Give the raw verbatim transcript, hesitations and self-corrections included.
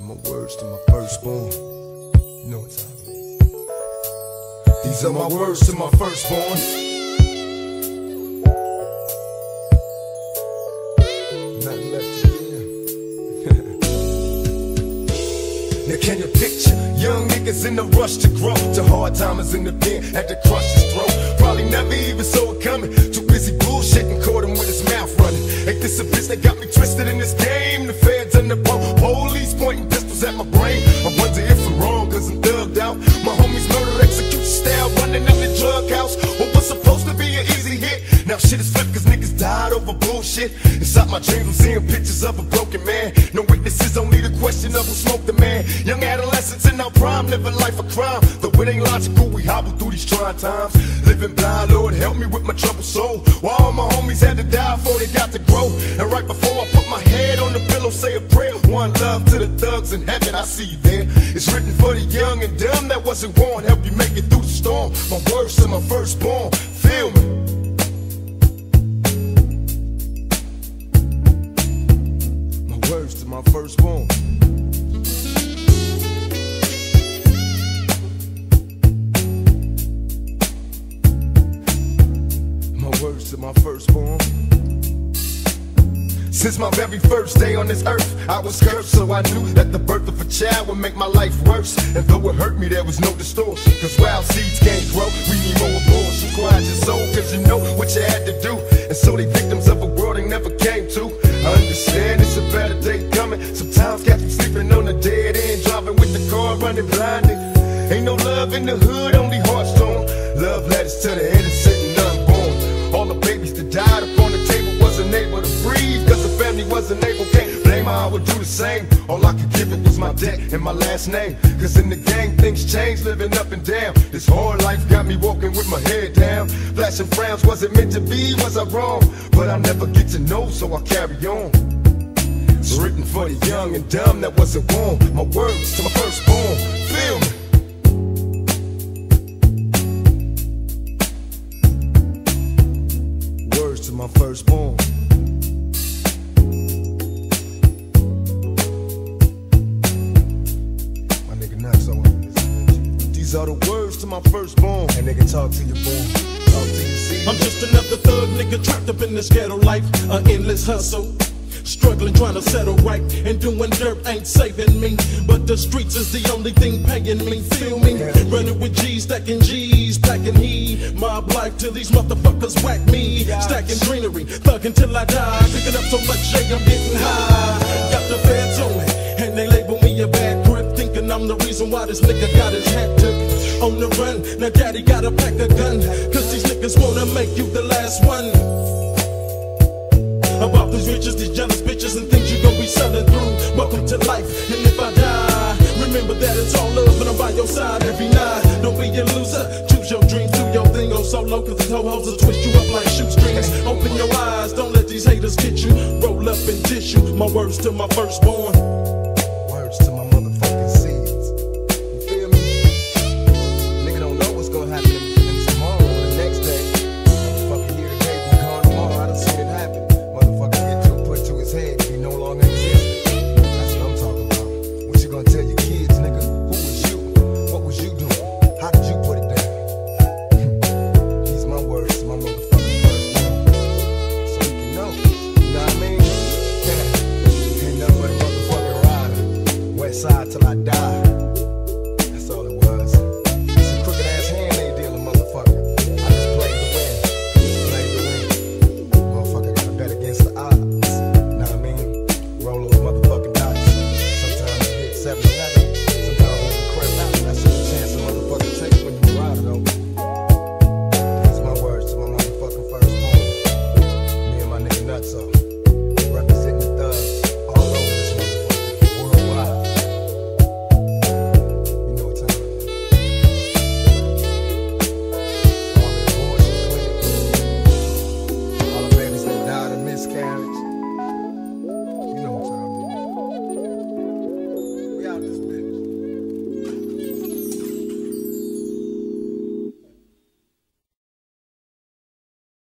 My words to my firstborn. You know what time it is. These are my words to my firstborn. Nothing left to give. Now can you picture young niggas in the rush to grow, to hard timers in the pen at the crush his throat? Probably never even saw it coming. Too busy bullshitting, caught him with his mouth running. Ain't this a bitch that got me twisted in this game? The feds and the po police pointing pistols at my brain. I wonder if I'm wrong, cause I'm thugged out. My homies murder execution style, running out the drug house. What was supposed to be an easy hit, now shit is flipped cause niggas died over bullshit. Inside my dreams I'm seeing pictures of a broken man. No witnesses, only the question of who smoked the man. Young adolescents in our prime, living life a crime. Though it ain't logical, we hobble through these trying times. Living blind, Lord help me with my troubled soul. While all my homies had to die before they got to grow. And right before I put my head on the pillow, say a prayer. One love to the thugs in heaven, I see you there. It's written for the young and dumb that wasn't born. Help you make it through the storm. My words to my firstborn, feel me. My words to my firstborn. Words to my firstborn. Since my very first day on this earth, I was cursed, so I knew that the birth of a child would make my life worse. And though it hurt me, there was no distortion, cause wild seeds can't grow. We need more abortion. Quiet your soul, cause you know what you had to do. And so they victims of a world they never came to. I understand it's a better day coming. Sometimes cats be sleeping on the dead end, driving with the car running blinded. Ain't no love in the hood, only hearts torn. Love letters to the innocent and unborn. All the babies that died upon the table wasn't able to breathe, cause the family wasn't able. Can't blame her, I would do the same. All I could give it was my debt and my last name. Cause in the gang things change, living up and down. This hard life got me walking with my head down. Flashing frowns, was it meant to be, was I wrong? But I'll never get to know, so I carry on. It's written for the young and dumb that wasn't born. My words to my firstborn, feel me. To my firstborn. My nigga Knox, I want this. These are the words to my firstborn. And nigga, talk to your born. Talk to your seed. I'm just another thug nigga trapped up in this ghetto life. An endless hustle. Struggling, trying to settle right, and doing dirt ain't saving me. But the streets is the only thing paying me, feel me? Running with G's, stacking G's, packing heat. Mob life till these motherfuckers whack me. Stacking greenery, thugging till I die. Picking up so much shade, I'm getting high. Got the feds on me, and they label me a bad grip, thinking I'm the reason why this nigga got his hat took. On the run, now daddy gotta pack a gun, cause these niggas wanna make you the last one. About these riches, these jealous bitches, and things you gon' be selling through. Welcome to life, and if I die, remember that it's all love, and I'm by your side every night. Don't be a loser, choose your dreams, do your thing, go solo, cause these ho-hos will twist you up like shoestrings. Open your eyes, don't let these haters get you. Roll up and dish you, my words to my firstborn. Words to my motherfucking seeds. You feel me? Nigga don't know what's gonna happen in tomorrow or the next day. Motherfucker here today, we gone tomorrow, I done seen it happen. Motherfucker get two put to his head, he no longer exists. That's what I'm talking about. What you gonna tell your kids, nigga? Who was you? What was you doing? How did you put it down? These my words to my motherfucking firstborn. So you can know, you know what I mean? Ain't nothing but a motherfucking rider. West side till I die.